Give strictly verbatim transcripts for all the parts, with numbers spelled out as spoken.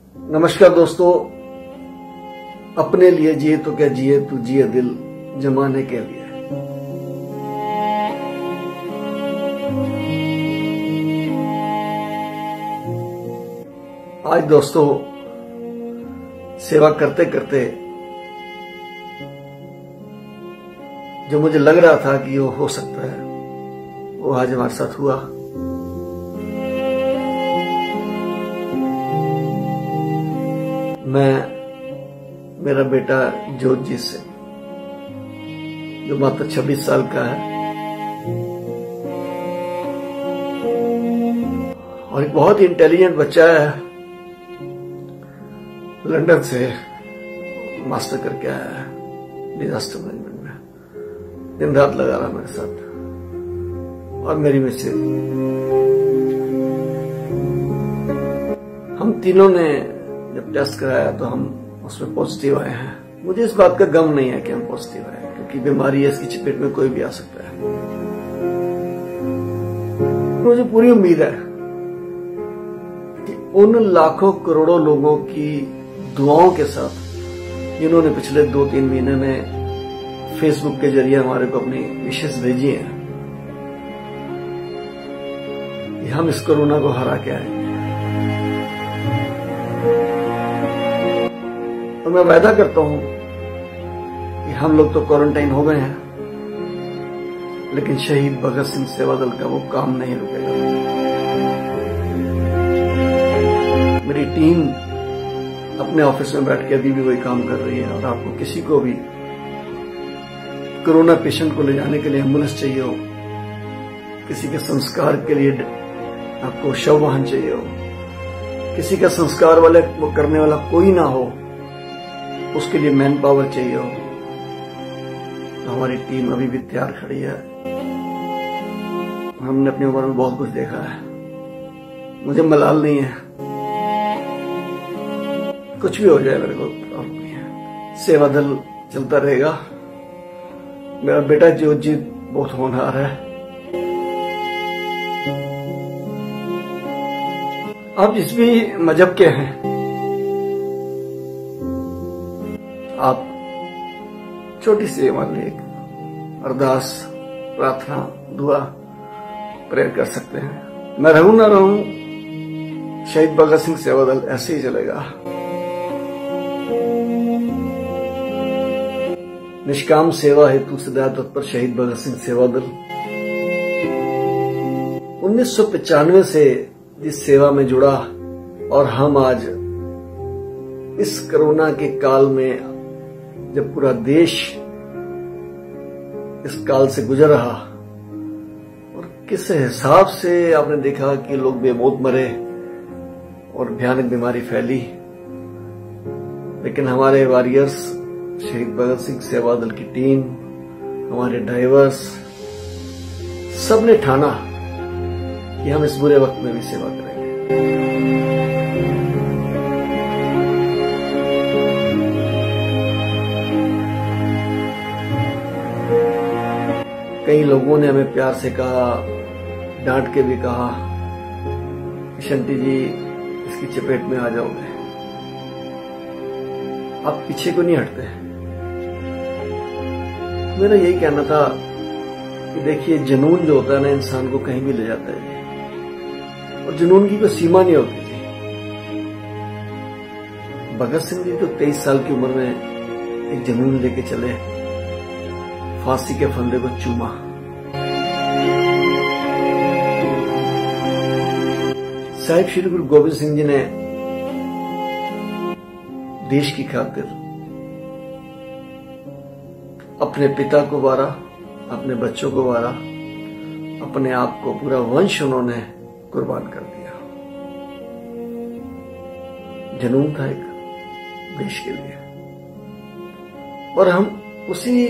नमस्कार दोस्तों, अपने लिए जिए तो क्या जिए तू जिए दिल जमाने के लिए। आज दोस्तों सेवा करते करते जो मुझे लग रहा था कि वो हो सकता है वो आज हमारे साथ हुआ। मैं मेरा बेटा जोतजीत सिंह जो मात्र छब्बीस साल का है और एक बहुत ही इंटेलिजेंट बच्चा है, लंदन से मास्टर करके आया है डिजास्टर मैनेजमेंट में। दिन रात लगा रहा मेरे साथ और मेरी मिसेज। हम तीनों ने जब टेस्ट कराया तो हम उसमें पॉजिटिव आए हैं। मुझे इस बात का गम नहीं है कि हम पॉजिटिव आए, क्योंकि बीमारी है, इसकी चपेट में कोई भी आ सकता है। मुझे पूरी उम्मीद है कि उन लाखों करोड़ों लोगों की दुआओं के साथ जिन्होंने पिछले दो तीन महीने में फेसबुक के जरिए हमारे को अपनी विशेष भेजी है, कि हम इस कोरोना को हरा के आएंगे। तो मैं वायदा करता हूं कि हम लोग तो क्वारंटाइन हो गए हैं, लेकिन शहीद भगत सिंह सेवा दल का वो काम नहीं रुकेगा। मेरी टीम अपने ऑफिस में बैठ के अभी भी वही काम कर रही है। और आपको किसी को भी कोरोना पेशेंट को ले जाने के लिए एम्बुलेंस चाहिए हो, किसी के संस्कार के लिए आपको शव वाहन चाहिए हो, किसी का संस्कार वाले वो करने वाला कोई ना हो, उसके लिए मैन पावर चाहिए हो, तो हमारी टीम अभी भी तैयार खड़ी है। हमने अपनी उम्र में बहुत कुछ देखा है, मुझे मलाल नहीं है, कुछ भी हो जाए मेरे को प्रॉब्लम नहीं है। सेवा दल चलता रहेगा। मेरा बेटा जोतजीत बहुत होनहार है। आप जिस भी मजहब के हैं, आप छोटी सी मान ली अरदास, प्रार्थना, दुआ, प्रेयर कर सकते हैं। मैं रहूं ना रहूं, शहीद भगत सिंह सेवा दल ऐसे ही चलेगा। निष्काम सेवा हेतु सदा तत्पर शहीद भगत सिंह सेवा दल। उन्नीस सौ पचानवे से जिस सेवा में जुड़ा और हम आज इस कोरोना के काल में जब पूरा देश इस काल से गुजर रहा और किस हिसाब से आपने देखा कि लोग बेमौत मरे और भयानक बीमारी फैली, लेकिन हमारे वॉरियर्स शहीद भगत सिंह सेवा दल की टीम, हमारे ड्राइवर्स, सबने ठाना कि हम इस बुरे वक्त में भी सेवा करेंगे। कई लोगों ने हमें प्यार से कहा, डांट के भी कहा कि शंटी जी इसकी चपेट में आ जाओगे, आप पीछे को नहीं हटते। मेरा यही कहना था कि देखिए, जुनून जो होता है ना, इंसान को कहीं भी ले जाता है और जुनून की कोई सीमा नहीं होती थी। भगत सिंह जी तो तेईस साल की उम्र में एक जुनून लेके चले, फांसी के फंदे को चूमा। साहिब श्री गुरु गोविंद सिंह जी ने देश की खातिर अपने पिता को वारा, अपने बच्चों को वारा, अपने आप को, पूरा वंश उन्होंने कुर्बान कर दिया। जुनून था एक देश के लिए। और हम उसी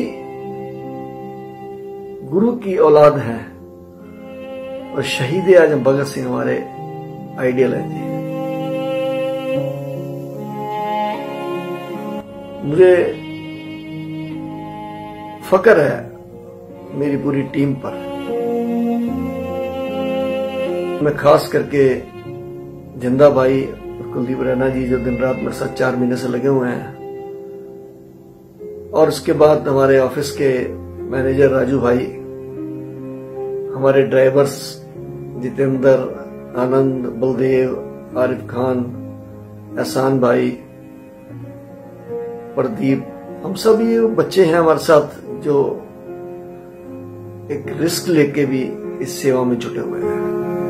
गुरु की औलाद हैं और शहीद आजम भगत सिंह हमारे आइडियल हैं जी। मुझे फक्र है मेरी पूरी टीम पर। मैं खास करके जिंदा भाई और कुलदीप रैना जी जो दिन रात मेरे साथ चार महीने से लगे हुए हैं। और उसके बाद हमारे ऑफिस के मैनेजर राजू भाई, हमारे ड्राइवर्स जितेंद्र, आनंद, बलदेव, आरिफ खान, एहसान भाई, प्रदीप, हम सब ये बच्चे हैं हमारे साथ जो एक रिस्क लेके भी इस सेवा में जुटे हुए हैं।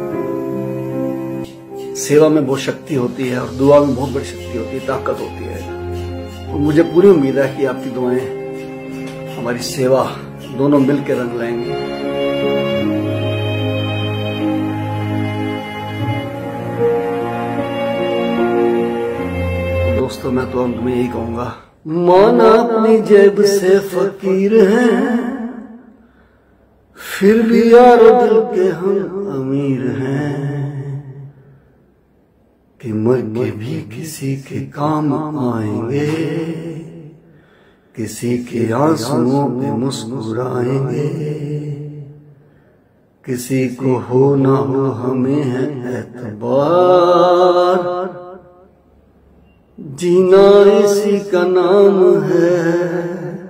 सेवा में बहुत शक्ति होती है और दुआ में बहुत बड़ी शक्ति होती है, ताकत होती है। और मुझे पूरी उम्मीद है कि आपकी दुआएं हमारी सेवा दोनों मिलकर रंग लाएंगे। दोस्तों, मैं तो अंत में यही कहूंगा, माना अपनी जेब से फकीर हैं, फिर भी यारो दिल के हम अमीर हैं, कि मर के भी किसी के काम आएंगे, किसी के आंसुओं पे मुस्कुराएंगे, किसी को हो ना हो हमें है एतबार, जीना इसी का नाम है,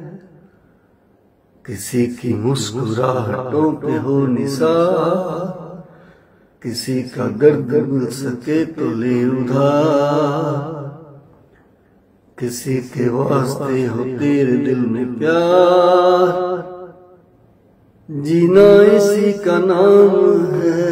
किसी की मुस्कुराहटों पे हो निसार, किसी का दर्द मिल सके तो ले उधार, किसी के वास्ते हो तेरे दिल में प्यार, जीना इसी का नाम है।